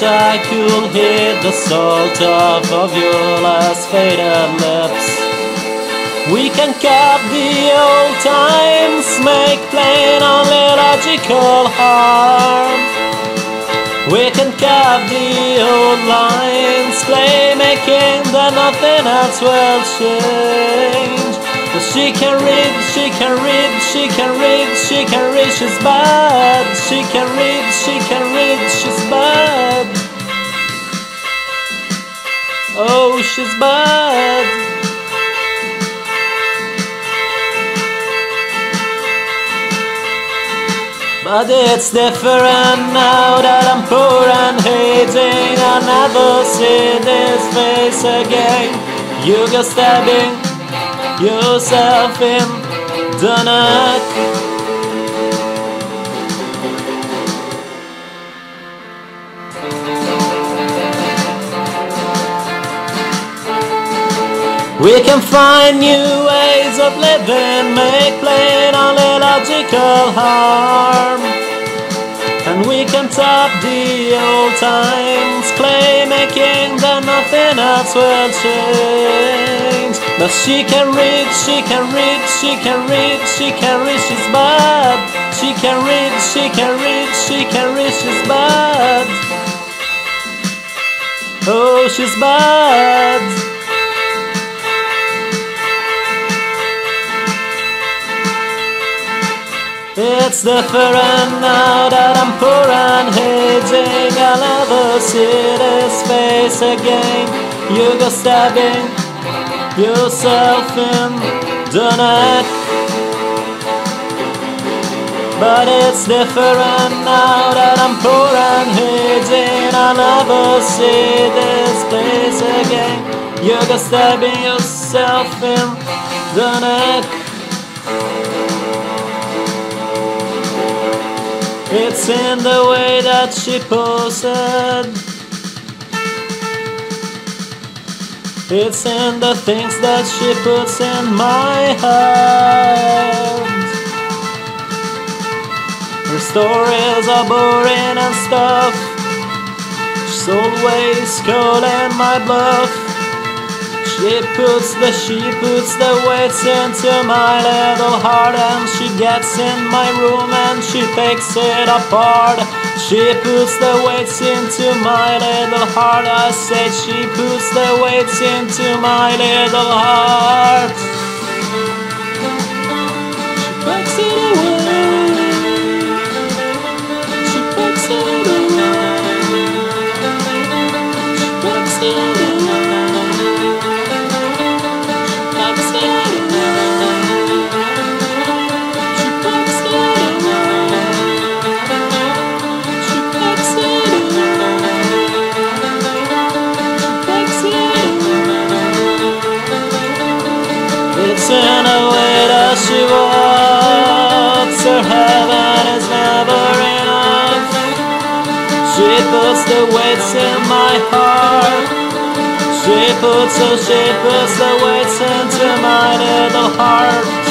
wish I could hit the salt of your last faded lips. We can cut the old times, make plain only logical harm. We can cut the old lines, making that nothing else will change. But she can read, she can read, she can read, she can read, she's bad. She can read, she can read, she's bad. Oh, she's bad. But it's different now that I'm poor and hating. I'll never see this face again. You go stabbing yourself in the neck. We can find new ways of living, make plain only logical harm. And we can top the old times, making that nothing else will change. But she can read, she can read, she can read, she can read, she's bad. She can read, she can read, she can read, she's bad. Oh, she's bad. It's different now that I'm poor and hating. I'll never see this face again. You go stabbing yourself in the neck. But it's different now that I'm poor and hating. I'll never see this place again. You go stabbing yourself in the neck. It's in the way that she posed. It's in the things that she puts in my heart. Her stories are boring and stuff. She's always calling my bluff. She puts the weights into my little heart, and she gets in my room and she takes it apart. She puts the weights into my little heart. I say she puts the weights into my little heart. She packs it away. She packs it away. She packs it away. It's in a way that she walks. Her heaven is never enough. She puts the weights in my heart. She puts the weights into my little heart.